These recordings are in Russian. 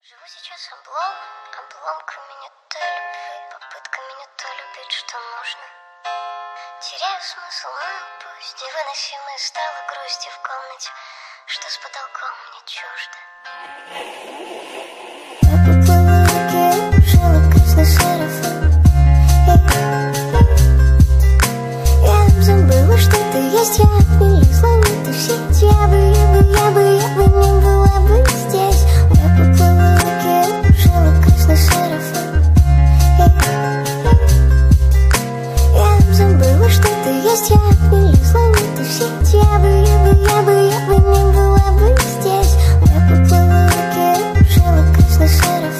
Живу сейчас обломками не той любви, попытками не то любить, что нужно. Теряю смысл, но пусть невыносимой стала грусти в комнате, что с потолком мне чуждо. Я поплыла в реке, жила красно-серов. Я забыла, что ты есть, я перелезла в эту сеть. Я бы не была бы здесь. Я поплыла в реке, жила красно-серов. Я забыла, что ты есть, я перелезла в эту сеть. Я бы не была бы здесь. Я поплыла в реке, жила красно-серов.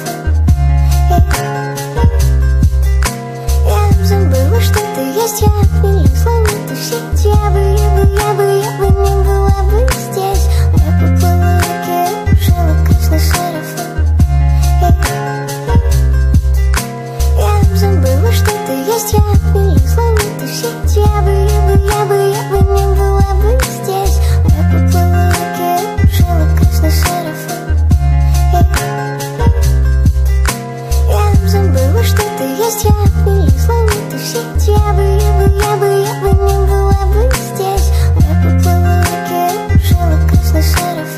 Я забыла, что ты есть, я перелезла в эту сеть. Я бы не была бы здесь. Я поплыла в реке, жила красно-серов. Я забыла, что ты есть, я перелезла в эту сеть. Я бы не была бы здесь. Я поплыла в реке, жила красно-серов. Я забыла, что ты есть, я перелезла в эту сеть. Я бы не была бы здесь. Я поплыла в реке, жила красно-серов.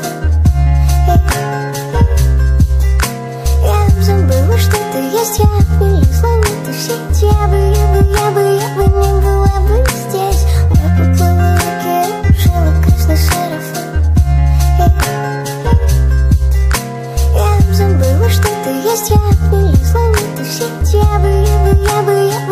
Я забыла, что ты есть, я перелезла в эту сеть. Я бы не была бы здесь. Я поплыла в реке, жила красно-серов. Я забыла, что ты есть, я перелезла в эту сеть. Я бы